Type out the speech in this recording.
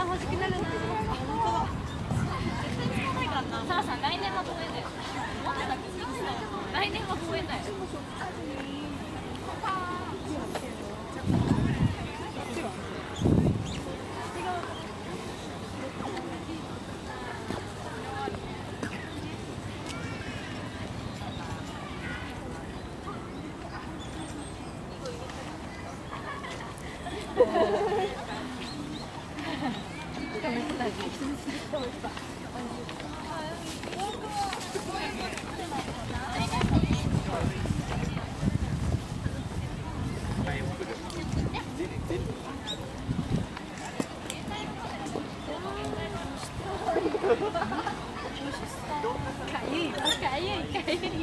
欲しくなるな。本当だ。絶対使わないからな。さあさん、来年は公演だよ。持ってたっけ？来年は公演だよ。かゆい。